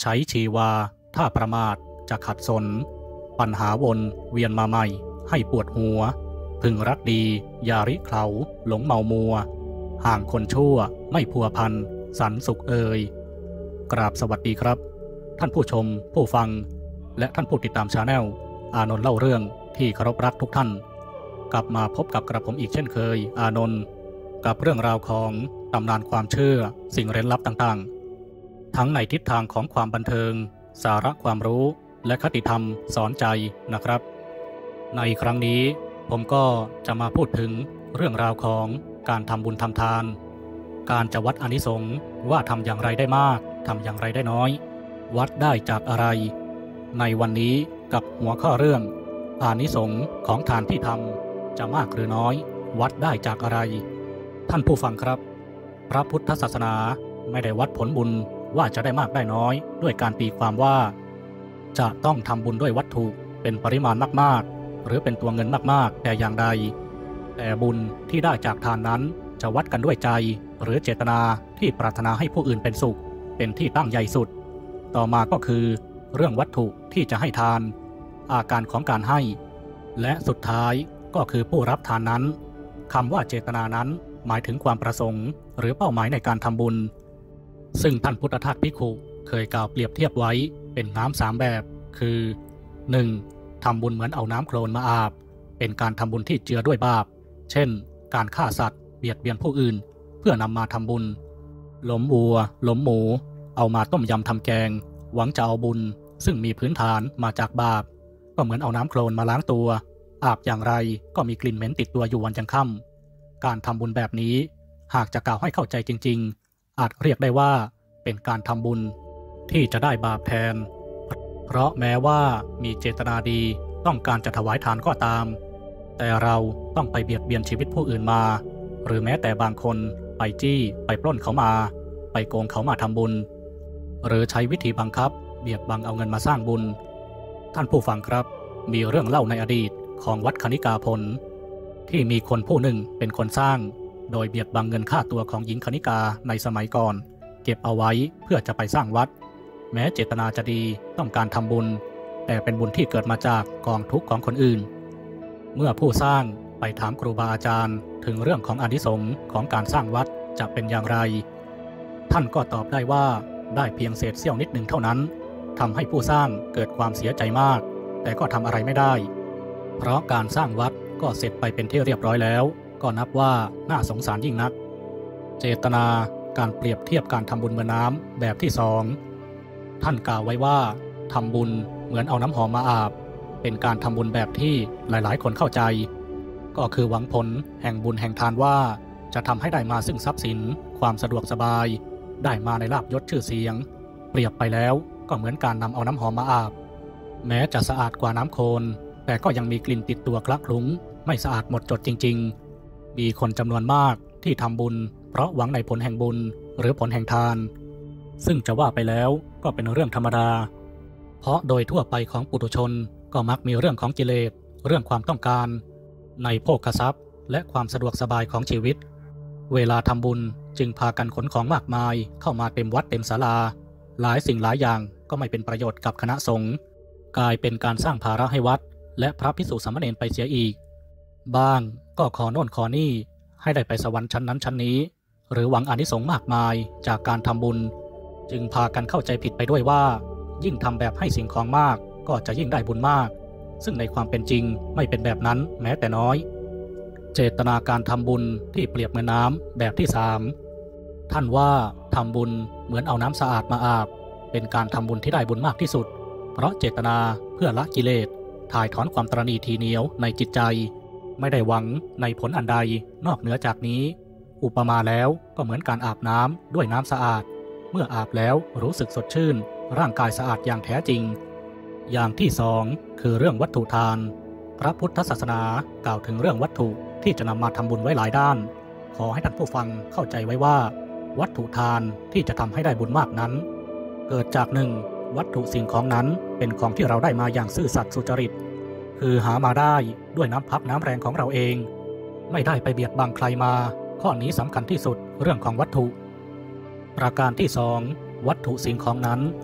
ช้ชีวาถ้าประมาทจะขัดสนปัญหาวนเวียนมาใหม่ให้ปวดหัวพึงรักดีอย่าริเคล้าหลงเมามัวห่างคนชั่วไม่พัวพันสันสุขเอ่ยกราบสวัสดีครับท่านผู้ชมผู้ฟังและท่านผู้ติดตามชาแนลอานนท์เล่าเรื่องที่เคารพรักทุกท่านกลับมาพบกับกระผมอีกเช่นเคยอานนท์กับเรื่องราวของตำนานความเชื่อสิ่งเร้นลับต่างๆทั้งในทิศทางของความบันเทิงสาระความรู้และคติธรรมสอนใจนะครับในครั้งนี้ผมก็จะมาพูดถึงเรื่องราวของการทำบุญทำทานการจะวัดอานิสงส์ว่าทำอย่างไรได้มากทำอย่างไรได้น้อยวัดได้จากอะไรในวันนี้กับหัวข้อเรื่องอานิสงส์ของทานที่ทำจะมากหรือน้อยวัดได้จากอะไรท่านผู้ฟังครับพระพุทธศาสนาไม่ได้วัดผลบุญว่าจะได้มากได้น้อยด้วยการตีความว่าจะต้องทำบุญด้วยวัตถุเป็นปริมาณมากๆหรือเป็นตัวเงินมากๆแต่อย่างใดแต่บุญที่ได้จากทานนั้นจะวัดกันด้วยใจหรือเจตนาที่ปรารถนาให้ผู้อื่นเป็นสุขเป็นที่ตั้งใหญ่สุดต่อมาก็คือเรื่องวัตถุที่จะให้ทานอาการของการให้และสุดท้ายก็คือผู้รับทานนั้นคำว่าเจตนานั้นหมายถึงความประสงค์หรือเป้าหมายในการทำบุญซึ่งท่านพุทธทาสภิกขุเคยกล่าวเปรียบเทียบไว้เป็นน้ำ3แบบคือ 1. ทำบุญเหมือนเอาน้ำโคลนมาอาบเป็นการทำบุญที่เจือด้วยบาปเช่นการฆ่าสัตว์เบียดเบียนผู้อื่นเพื่อนำมาทำบุญล้มวัวล้มหมูเอามาต้มยำทำแกงหวังจะเอาบุญซึ่งมีพื้นฐานมาจากบาปก็เหมือนเอาน้ำโคลนมาล้างตัวอาบอย่างไรก็มีกลิ่นเหม็นติดตัวอยู่วันยังค่ำการทำบุญแบบนี้หากจะกล่าวให้เข้าใจจริงๆอาจเรียกได้ว่าเป็นการทำบุญที่จะได้บาปแทนเพราะแม้ว่ามีเจตนาดีต้องการจะถวายทานก็ตามแต่เราต้องไปเบียดเบียนชีวิตผู้อื่นมาหรือแม้แต่บางคนไปจี้ไปปล้นเขามาไปโกงเขามาทำบุญหรือใช้วิธีบังคับเบียดบังเอาเงินมาสร้างบุญท่านผู้ฟังครับมีเรื่องเล่าในอดีตของวัดคณิกาพลที่มีคนผู้หนึ่งเป็นคนสร้างโดยเบียดบังเงินค่าตัวของหญิงคณิกาในสมัยก่อนเก็บเอาไว้เพื่อจะไปสร้างวัดแม้เจตนาจะดีต้องการทำบุญแต่เป็นบุญที่เกิดมาจากกองทุกข์ของคนอื่นเมื่อผู้สร้างไปถามครูบาอาจารย์ถึงเรื่องของอานิสงส์ของการสร้างวัดจะเป็นอย่างไรท่านก็ตอบได้ว่าได้เพียงเศษเสี้ยวนิดหนึ่งเท่านั้นทำให้ผู้สร้างเกิดความเสียใจมากแต่ก็ทำอะไรไม่ได้เพราะการสร้างวัดก็เสร็จไปเป็นที่เรียบร้อยแล้วก็นับว่าน่าสงสารยิ่งนักเจตนาการเปรียบเทียบการทำบุญเหมือนน้ำแบบที่2ท่านกล่าวไว้ว่าทำบุญเหมือนเอาน้ำหอมมาอาบเป็นการทำบุญแบบที่หลายๆคนเข้าใจก็คือหวังผลแห่งบุญแห่งทานว่าจะทำให้ได้มาซึ่งทรัพย์สินความสะดวกสบายได้มาในลาภยศชื่อเสียงเปรียบไปแล้วก็เหมือนการนำเอาน้ำหอมมาอาบแม้จะสะอาดกว่าน้ำโคลนแต่ก็ยังมีกลิ่นติดตัวคละคลุ้งไม่สะอาดหมดจดจริงๆมีคนจำนวนมากที่ทำบุญเพราะหวังในผลแห่งบุญหรือผลแห่งทานซึ่งจะว่าไปแล้วก็เป็นเรื่องธรรมดาเพราะโดยทั่วไปของปุถุชนก็มักมีเรื่องของกิเลสเรื่องความต้องการในโภคทรัพย์และความสะดวกสบายของชีวิตเวลาทำบุญจึงพากันขนของมากมายเข้ามาเต็มวัดเต็มศาลาหลายสิ่งหลายอย่างก็ไม่เป็นประโยชน์กับคณะสงฆ์กลายเป็นการสร้างภาระให้วัดและพระภิกษุสามเณรไปเสียอีกบ้างก็ขอโน่นขอนี่ให้ได้ไปสวรรค์ชั้นนั้นชั้นนี้หรือหวังอานิสงส์มากมายจากการทำบุญจึงพากันเข้าใจผิดไปด้วยว่ายิ่งทำแบบให้สิ่งของมากก็จะยิ่งได้บุญมากซึ่งในความเป็นจริงไม่เป็นแบบนั้นแม้แต่น้อยเจตนาการทำบุญที่เปรียบเหมือนน้ำแบบที่3ท่านว่าทำบุญเหมือนเอาน้ำสะอาดมาอาบเป็นการทำบุญที่ได้บุญมากที่สุดเพราะเจตนาเพื่อละกิเลสถ่ายถอนความตระหนี่ทีเหนียวในจิตใจไม่ได้หวังในผลอันใดนอกเหนือจากนี้อุปมาแล้วก็เหมือนการอาบน้ำด้วยน้ำสะอาดเมื่ออาบแล้วรู้สึกสดชื่นร่างกายสะอาดอย่างแท้จริงอย่างที่2คือเรื่องวัตถุทานพระพุทธศาสนากล่าวถึงเรื่องวัตถุที่จะนำมาทำบุญไว้หลายด้านขอให้ท่านผู้ฟังเข้าใจไว้ว่าวัตถุทานที่จะทำให้ได้บุญมากนั้นเกิดจาก1วัตถุสิ่งของนั้นเป็นของที่เราได้มาอย่างซื่อสัตย์สุจริตคือหามาได้ด้วยน้ำพักน้ำแรงของเราเองไม่ได้ไปเบียดบังใครมาข้อนี้สำคัญที่สุดเรื่องของวัตถุประการที่2วัตถุสิ่งของนั้น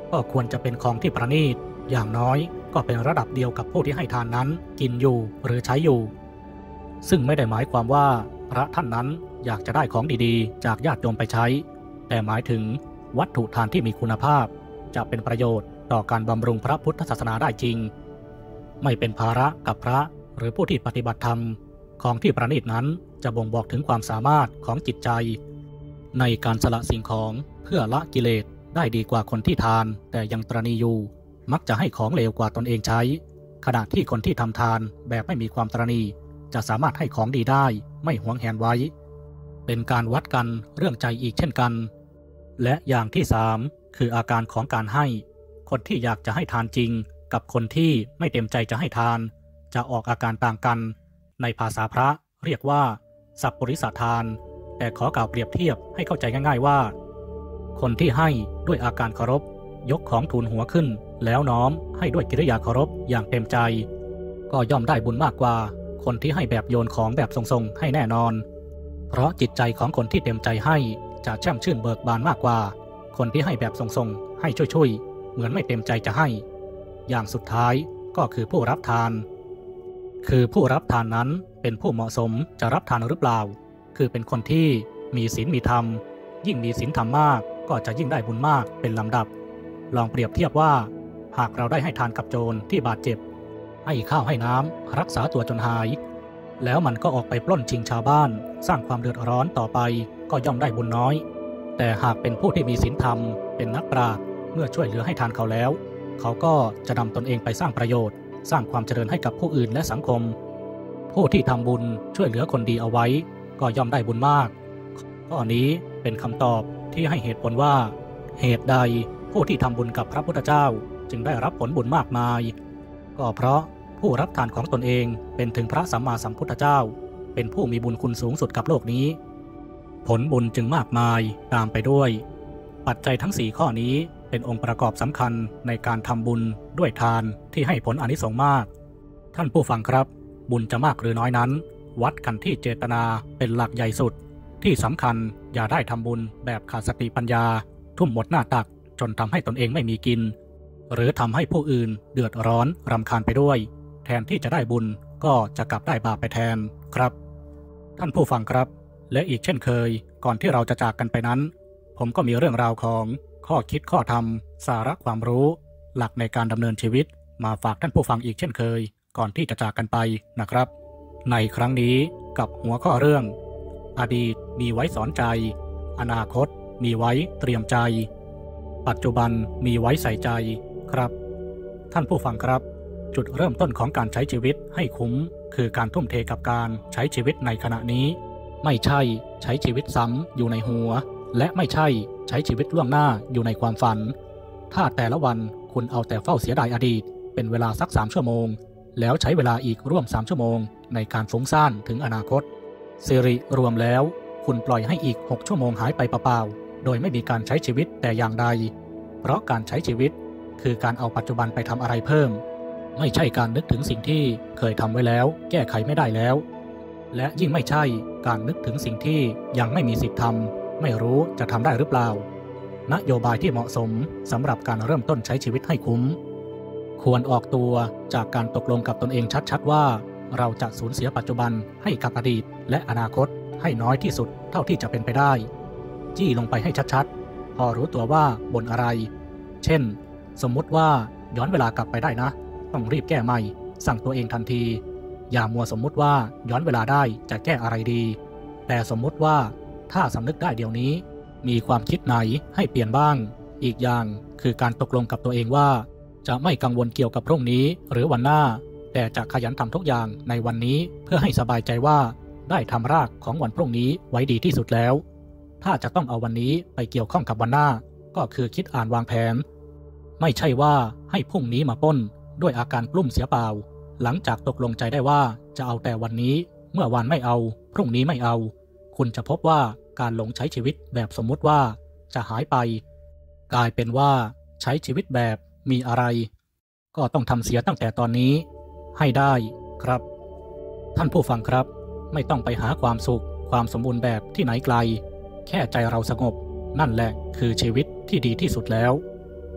ก็ควรจะเป็นของที่ประณีตอย่างน้อยก็เป็นระดับเดียวกับผู้ที่ให้ทานนั้นกินอยู่หรือใช้อยู่ซึ่งไม่ได้หมายความว่าพระท่านนั้นอยากจะได้ของดีๆจากญาติโยมไปใช้แต่หมายถึงวัตถุทานที่มีคุณภาพจะเป็นประโยชน์ต่อการบำรุงพระพุทธศาสนาได้จริงไม่เป็นภาระกับพระหรือผู้ที่ปฏิบัติธรรมของที่ประณีตนั้นจะบ่งบอกถึงความสามารถของจิตใจในการสละสิ่งของเพื่อละกิเลสได้ดีกว่าคนที่ทานแต่ยังตระหนี่อยู่มักจะให้ของเลวกว่าตนเองใช้ขณะที่คนที่ทำทานแบบไม่มีความตระหนี่จะสามารถให้ของดีได้ไม่หวงแหนไว้เป็นการวัดกันเรื่องใจอีกเช่นกันและอย่างที่3คืออาการของการให้คนที่อยากจะให้ทานจริงกับคนที่ไม่เต็มใจจะให้ทานจะออกอาการต่างกันในภาษาพระเรียกว่าสัพปริสทานแต่ขอกล่าวเปรียบเทียบให้เข้าใจง่ายๆว่าคนที่ให้ด้วยอาการเคารพยกของทูลหัวขึ้นแล้วน้อมให้ด้วยกิริยาเคารพอย่างเต็มใจก็ย่อมได้บุญมากกว่าคนที่ให้แบบโยนของแบบทรงๆให้แน่นอนเพราะจิตใจของคนที่เต็มใจให้จะแช่มชื่นเบิกบานมากกว่าคนที่ให้แบบทรงๆให้ช่วยๆเหมือนไม่เต็มใจจะให้อย่างสุดท้ายก็คือผู้รับทานคือผู้รับทานนั้นเป็นผู้เหมาะสมจะรับทานหรือเปล่าคือเป็นคนที่มีศีลมีธรรมยิ่งมีศีลธรรมมากก็จะยิ่งได้บุญมากเป็นลำดับลองเปรียบเทียบว่าหากเราได้ให้ทานกับโจรที่บาดเจ็บให้ข้าวให้น้ำรักษาตัวจนหายแล้วมันก็ออกไปปล้นชิงชาวบ้านสร้างความเดือดร้อนต่อไปก็ย่อมได้บุญน้อยแต่หากเป็นผู้ที่มีศีลธรรมเป็นนักปราชญ์เมื่อช่วยเหลือให้ทานเขาแล้วเขาก็จะนำตนเองไปสร้างประโยชน์สร้างความเจริญให้กับผู้อื่นและสังคมผู้ที่ทำบุญช่วยเหลือคนดีเอาไว้ก็ย่อมได้บุญมากข้อนี้เป็นคำตอบที่ให้เหตุผลว่าเหตุใดผู้ที่ทำบุญกับพระพุทธเจ้าจึงได้รับผลบุญมากมายก็เพราะผู้รับทานของตนเองเป็นถึงพระสัมมาสัมพุทธเจ้าเป็นผู้มีบุญคุณสูงสุดกับโลกนี้ผลบุญจึงมากมายตามไปด้วยปัจจัยทั้ง4ข้อนี้เป็นองค์ประกอบสำคัญในการทำบุญด้วยทานที่ให้ผลอานิสงส์มากท่านผู้ฟังครับบุญจะมากหรือน้อยนั้นวัดกันที่เจตนาเป็นหลักใหญ่สุดที่สำคัญอย่าได้ทำบุญแบบขาดสติปัญญาทุ่มหมดหน้าตักจนทำให้ตนเองไม่มีกินหรือทำให้ผู้อื่นเดือดร้อนรำคาญไปด้วยแทนที่จะได้บุญก็จะกลับได้บาปไปแทนครับท่านผู้ฟังครับและอีกเช่นเคยก่อนที่เราจะจากกันไปนั้นผมก็มีเรื่องราวของข้อคิดข้อธรรมสาระความรู้หลักในการดำเนินชีวิตมาฝากท่านผู้ฟังอีกเช่นเคยก่อนที่จะจากกันไปนะครับในครั้งนี้กับหัวข้อเรื่องอดีตมีไว้สอนใจอนาคตมีไว้เตรียมใจปัจจุบันมีไว้ใส่ใจครับท่านผู้ฟังครับจุดเริ่มต้นของการใช้ชีวิตให้คุ้มคือการทุ่มเทกับการใช้ชีวิตในขณะนี้ไม่ใช่ใช้ชีวิตซ้ำอยู่ในหัวและไม่ใช่ใช้ชีวิตล่วงหน้าอยู่ในความฝันถ้าแต่ละวันคุณเอาแต่เฝ้าเสียดายอดีตเป็นเวลาสัก3 ชั่วโมงแล้วใช้เวลาอีกร่วม3 ชั่วโมงในการฟุ้งซ่านถึงอนาคตสิริรวมแล้วคุณปล่อยให้อีก6 ชั่วโมงหายไปเปล่าๆโดยไม่มีการใช้ชีวิตแต่อย่างใดเพราะการใช้ชีวิตคือการเอาปัจจุบันไปทำอะไรเพิ่มไม่ใช่การนึกถึงสิ่งที่เคยทำไว้แล้วแก้ไขไม่ได้แล้วและยิ่งไม่ใช่การนึกถึงสิ่งที่ยังไม่มีสิทธิ์ทำไม่รู้จะทำได้หรือเปล่านโยบายที่เหมาะสมสำหรับการเริ่มต้นใช้ชีวิตให้คุ้มควรออกตัวจากการตกลงกับตนเองชัดๆว่าเราจะสูญเสียปัจจุบันให้กับอดีตและอนาคตให้น้อยที่สุดเท่าที่จะเป็นไปได้จี้ลงไปให้ชัดๆพอรู้ตัวว่าบ่นอะไรเช่นสมมุติว่าย้อนเวลากลับไปได้นะต้องรีบแก้ใหม่สั่งตัวเองทันทีอย่ามัวสมมุติว่าย้อนเวลาได้จะแก้อะไรดีแต่สมมุติว่าถ้าสำนึกได้เดี๋ยวนี้มีความคิดไหนให้เปลี่ยนบ้างอีกอย่างคือการตกลงกับตัวเองว่าจะไม่กังวลเกี่ยวกับพรุ่งนี้หรือวันหน้าแต่จะขยันทำทุกอย่างในวันนี้เพื่อให้สบายใจว่าได้ทำรากของวันพรุ่งนี้ไว้ดีที่สุดแล้วถ้าจะต้องเอาวันนี้ไปเกี่ยวข้องกับวันหน้าก็คือคิดอ่านวางแผนไม่ใช่ว่าให้พรุ่งนี้มาป้นด้วยอาการกลุ้มเสียเปล่าหลังจากตกลงใจได้ว่าจะเอาแต่วันนี้เมื่อวันไม่เอาพรุ่งนี้ไม่เอาคุณจะพบว่าการหลงใช้ชีวิตแบบสมมุติว่าจะหายไปกลายเป็นว่าใช้ชีวิตแบบมีอะไรก็ต้องทำเสียตั้งแต่ตอนนี้ให้ได้ครับท่านผู้ฟังครับไม่ต้องไปหาความสุขความสมบูรณ์แบบที่ไหนไกลแค่ใจเราสงบนั่นแหละคือชีวิตที่ดีที่สุดแล้ว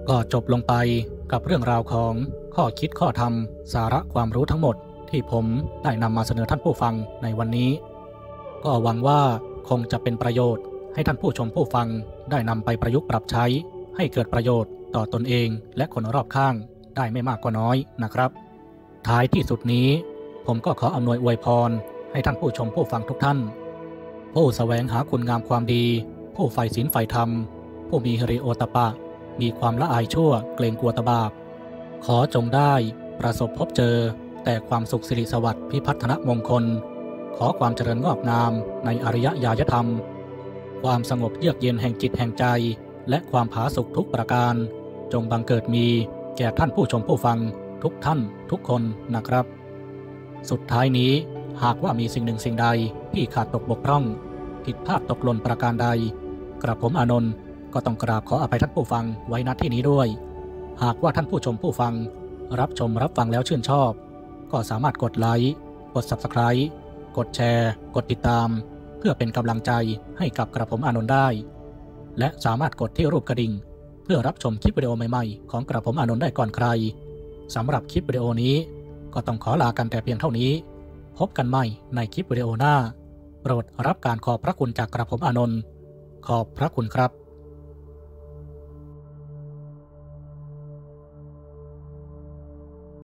ก็จบลงไปกับเรื่องราวของข้อคิดข้อธรรมสาระความรู้ทั้งหมดที่ผมได้นำมาเสนอท่านผู้ฟังในวันนี้ก็หวังว่าคงจะเป็นประโยชน์ให้ท่านผู้ชมผู้ฟังได้นำไปประยุกต์ปรับใช้ให้เกิดประโยชน์ต่อตนเองและคนรอบข้างได้ไม่มากก็น้อยนะครับท้ายที่สุดนี้ผมก็ขออำนวยอวยพรให้ท่านผู้ชมผู้ฟังทุกท่านผู้แสวงหาคุณงามความดีผู้ใฝ่ศีลใฝ่ธรรมผู้มีหิริโอตปะมีความละอายชั่วเกรงกลัวตบาปขอจงได้ประสบพบเจอแต่ความสุขสิริสวัสดิ์พิพัฒนมงคลขอความเจริญงอกงามในอริยญาณธรรมความสงบเยือกเย็นแห่งจิตแห่งใจและความผาสุกทุกประการจงบังเกิดมีแก่ท่านผู้ชมผู้ฟังทุกท่านทุกคนนะครับสุดท้ายนี้หากว่ามีสิ่งหนึ่งสิ่งใดที่ขาดตกบกพร่องผิดพลาดตกหล่นประการใดกระผมอานนท์ก็ต้องกราบขออภัยท่านผู้ฟังไว้ณที่นี้ด้วยหากว่าท่านผู้ชมผู้ฟังรับชมรับฟังแล้วชื่นชอบก็สามารถกดไลค์กด Subscribe กดแชร์กดติดตามเพื่อเป็นกำลังใจให้กับกระผมอานนท์ได้และสามารถกดที่รูปกระดิ่งเพื่อรับชมคลิปวิดีโอใหม่ๆของกระผมอานนท์ได้ก่อนใครสำหรับคลิปวิดีโอนี้ก็ต้องขอลากันแต่เพียงเท่านี้พบกันใหม่ในคลิปวิดีโอหน้าโปรดรับการขอบพระคุณจากกระผมอานนท์ขอบพระคุณครับ